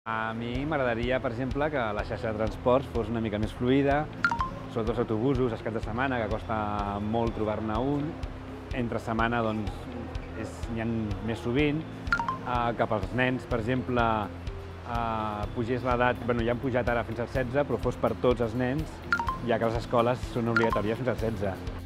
A mi m'agradaria, per exemple, que la xarxa de transports fos una mica més fluida, sobretot els autobusos, els caps de setmana, que costa molt trobar-ne un. Entre setmana doncs, n'hi ha més sovint. Cap als nens, per exemple, pugés l'edat, ja han pujat ara fins als 16, però fos per tots els nens, ja que les escoles són obligatòries fins als 16.